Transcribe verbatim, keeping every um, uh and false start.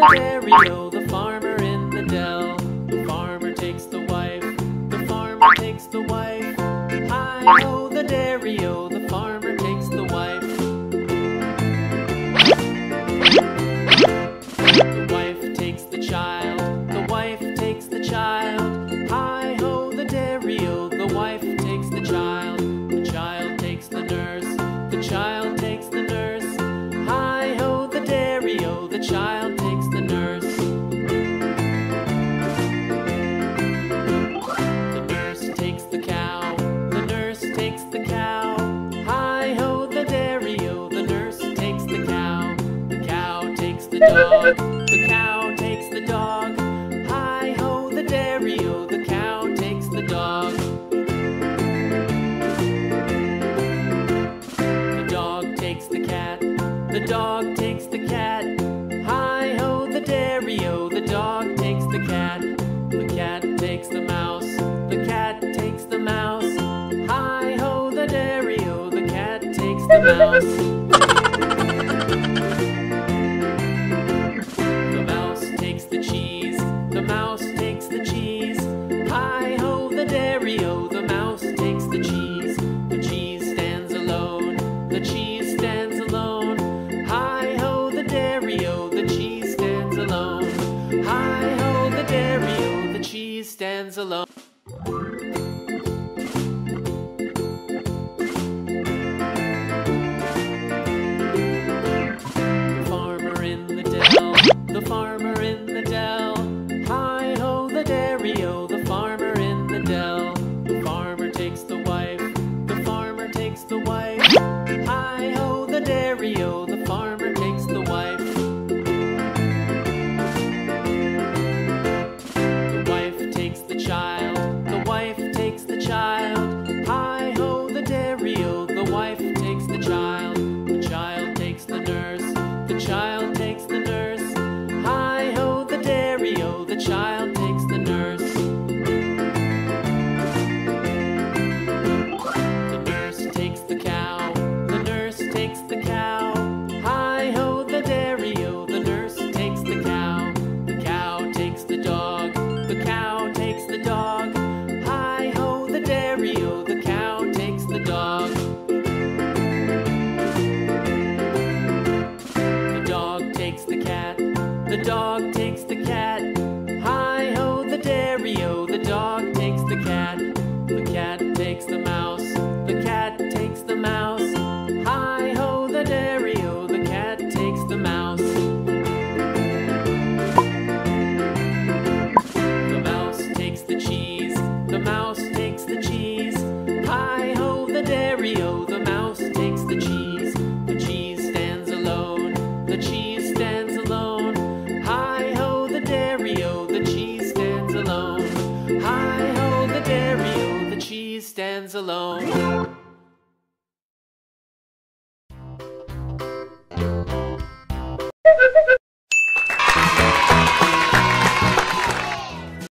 the dairy-o, the farmer in the dell. The farmer takes the wife, the farmer takes the wife. Hi-ho, the dairy-o, the farmer takes the wife. The wife takes the child, the wife takes the child. Hi-ho, the dairy-o, the wife takes the child. The child takes the nurse, the child takes the nurse. Hi-ho, the dairy-o, the child takes the nurse. The nurse takes the cow, the nurse takes the cow. Hi-ho, the dairy-o, the nurse takes the cow. The cow takes the dog, the cow takes the dog. Hi-ho, the dairy-o, the cow takes the dog. The dog takes the cat, the dog takes the cat. Hi-ho, the dairy-o, the dog takes the cat. The cat takes the mouse, the cat takes the mouse. Hi-ho, the dairy-o, the cat takes the mouse. The mouse takes the cheese, the mouse takes the cheese. Hi-ho, the dairy-o, the mouse takes the cheese. The cheese stands alone, the cheese stands alone. Hi-ho, the dairy-o, the cheese stands alone. Hi-ho, the dairy-o, the cheese stands alone. The farmer in the dell, the farmer in the dell. Hi-ho, the dairy-o, the farmer in the dell. The farmer takes the wife, the farmer takes the wife. Hi-ho, the dairy-o, the farmer takes the wife. The wife takes the child, the wife takes the child. Hi-ho, the dairy-o, the wife takes the child. The child takes the nurse, the child takes the nurse. Hi-ho, the dairy-o, the child takes the nurse. The nurse takes the cow, the nurse takes the cow. Hi-ho, the dairy-o, the nurse takes the cow. The cow takes the dog, the cow takes the dog. Hi-ho, the dairy-o, the cow takes the dog. The dog takes the cat, the dog takes the cat. Hi-ho, the dairy-o, the dog takes the cat. The cat takes the mouse, the cat takes the mouse. Hi-ho, the dairy-o, the cat takes the mouse. The mouse takes the cheese, the mouse takes the cheese. Hi-ho, the dairy-o, the mouse takes the cheese. The cheese stands alone, the cheese stands alone. Hi-ho, the dairy-o, the cheese stands alone. Hi-ho, the dairy-o, the cheese stands alone.